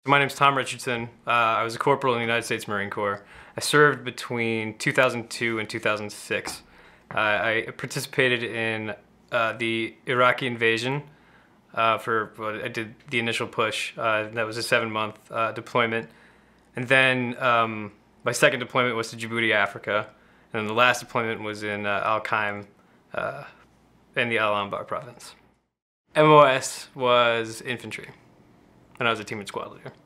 My name's Tom Richardson. I was a corporal in the United States Marine Corps. I served between 2002 and 2006. I participated in the Iraqi invasion I did the initial push. That was a 7-month deployment. And then my second deployment was to Djibouti, Africa. And then the last deployment was in Al-Qaim in the Al-Anbar province. MOS was infantry, and I was a team and squad leader.